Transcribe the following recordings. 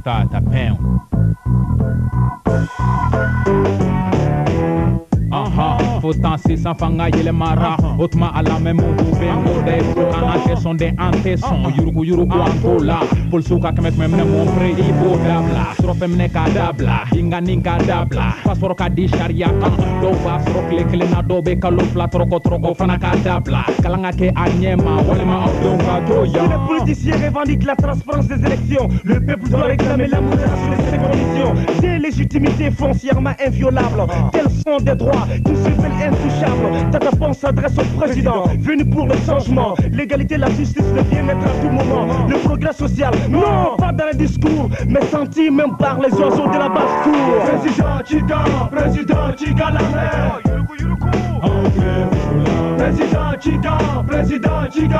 Africa tapin. Pourtant si sans fanga yele mara Otma ala me mungu bengo de Fuka ante son de ante son Yuruku yuruku angola Pulsuka kemek memne mon pre Ibo dabla Srofe mne ka dabla Dinga ninka dabla Pasoro ka di sharia kan Do va srok le kelena do be kalofla Troko troko fana ka dabla Kalanga ke anyema Walema abdon ka doya. Si les politiciens revendiquent la transparence des élections, le peuple doit réclamer la modération de ces conditions. Des légitimités foncièrement inviolables, tels sont des droits qui se veulent intouchables. Tatapon s'adresse au président, venu pour le changement. L'égalité, la justice, le bien-être à tout moment. Le progrès social, non, pas dans les discours, mais senti même par les oiseaux de la basse-cour. Président Chica la mer. Président Chica la mer. Président Chica,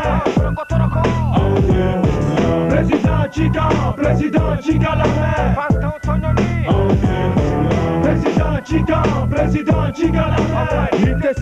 Président Chica la mer. Président Chica la mer. Il était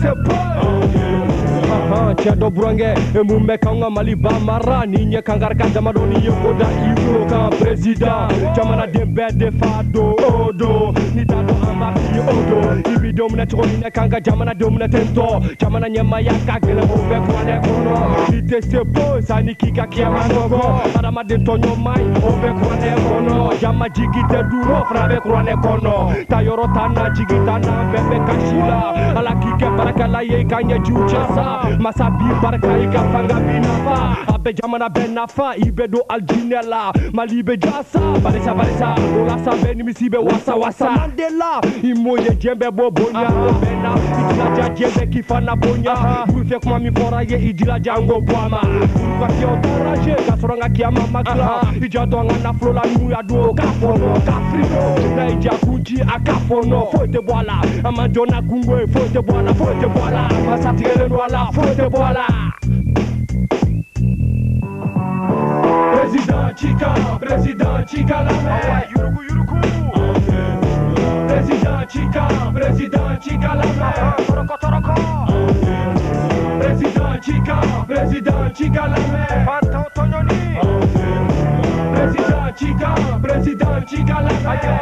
Tiado Burange, Mumbe Kanga Maliba Mara, Ninya Kangarka Damadoni Yokoda Ibuka, Président, Jamana Dembe de Fado, Odo, Nitado Amaki Odo, Ibido Mnatrolina Kanga, Jamana Domina Tento, Jamana Nyamaya Kagela Ove Kwane Kono, Ite Sepo, Sanikika Kiamanogo, Adama de Tonyo Mai, Ove Kwane Kono, Jama Jigite Duro, Frave Kwane Kono, Tayoro Tana, Jigitana, Bebe Kashila, Alakike Barakala Ye Kanya Juchasa, Masabi Baraka Fanga Binafa, Abe Jamana Benafa, Ibedo Aljinela, Malibe Jasa, Barisa Barisa, Ola Sabeni Misibe Wasa Wasa, Mandela, Imoye Jembe Bobonya, Bena, Idila Jembe Kifana Bonya, Bufe Kwami Foraye, Idila Jango Bwama, Urkwaki Otoraje, Kasoranga Kiama Makla, Ijadonga na Flola Nuyado, Kafono, Kafrino, Naija Kunji, Akafono, Fote Boala, Amadona Kungwe, Fote Boala, Fote Boala, Masatire Noala, Fote Boala. Président Chica la mer. Yuruku Yuruku. Président Chica la mer. Toroko Toroko. Président Chica la mer. Pantao Tonyoni. Président Chica la mer.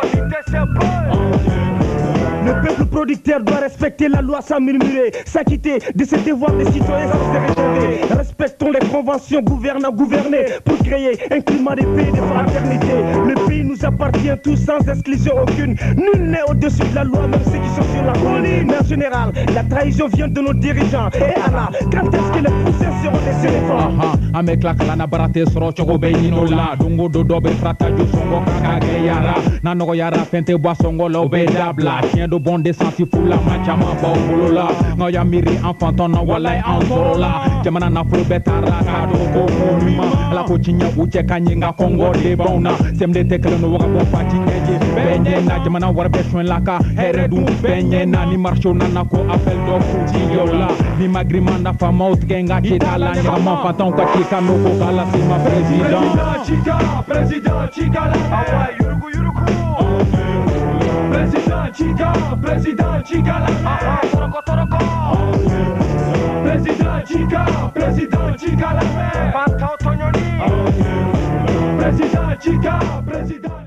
Le peuple producteur doit respecter la loi sans murmurer, s'acquitter de ses devoirs de citoyens sans se réserver. Respectons les conventions gouvernants gouvernés pour créer un climat de paix et de fraternité. Le pays nous appartient tous sans exclusion aucune. Nul n'est au-dessus de la loi, même ceux qui sont sur la colline. Mais en général, la trahison vient de nos dirigeants. Et Allah, quand est-ce que les poussins seront des éléphants? Ame klakalana barate soro chogo beinino la dungo dodo be frata ju songo kakage yara nanogo yara fente bois songo lo be dabla chien de bon descente fula machama ba bolola ngoya miri enfant ton walai antorola jamana na fulu betara kado ko monima la ko chinya uche kanyinga kongo de bona semde tekle no waka bon pati nyeje benye na jamana war be soin laka heredu benye na ni marcho nana ko appel do kuti yola ni magrimanda famaut genga chitala nyama fanton ka Kanoko Kala Sima Président Chica la mer. Yuruku Yuruku. Président Chica la mer. Toroko Toroko. Président Chica la mer. Pantao Tonyoni. Président